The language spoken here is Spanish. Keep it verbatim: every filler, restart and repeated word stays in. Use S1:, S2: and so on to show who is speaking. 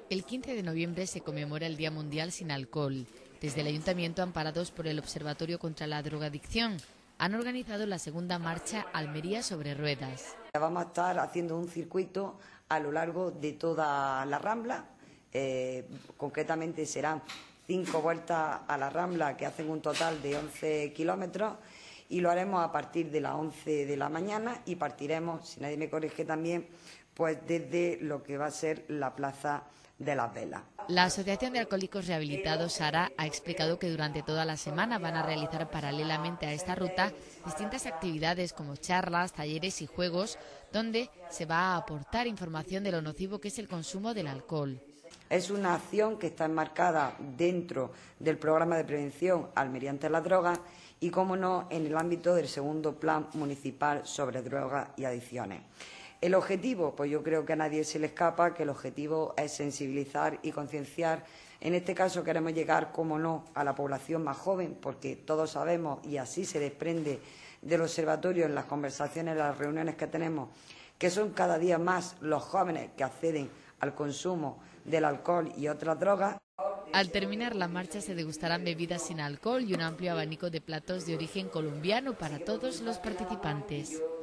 S1: El quince de noviembre se conmemora el Día Mundial sin Alcohol. Desde el Ayuntamiento, amparados por el Observatorio contra la Drogadicción, han organizado la segunda marcha Almería sobre ruedas.
S2: Vamos a estar haciendo un circuito a lo largo de toda la Rambla. Eh, concretamente serán cinco vueltas a la Rambla que hacen un total de once kilómetros y lo haremos a partir de las once de la mañana y partiremos, si nadie me corrige también, pues desde lo que va a ser la Plaza de las Velas.
S1: La Asociación de Alcohólicos Rehabilitados, SARA, ha explicado que durante toda la semana van a realizar paralelamente a esta ruta distintas actividades como charlas, talleres y juegos, donde se va a aportar información de lo nocivo que es el consumo del alcohol.
S2: Es una acción que está enmarcada dentro del programa de prevención Almería ante la droga y, como no, en el ámbito del segundo plan municipal sobre drogas y adicciones. El objetivo, pues yo creo que a nadie se le escapa que el objetivo es sensibilizar y concienciar. En este caso queremos llegar, como no, a la población más joven, porque todos sabemos, y así se desprende del observatorio en las conversaciones, en las reuniones que tenemos, que son cada día más los jóvenes que acceden al consumo del alcohol y otras drogas.
S1: Al terminar la marcha se degustarán bebidas sin alcohol y un amplio abanico de platos de origen colombiano para todos los participantes.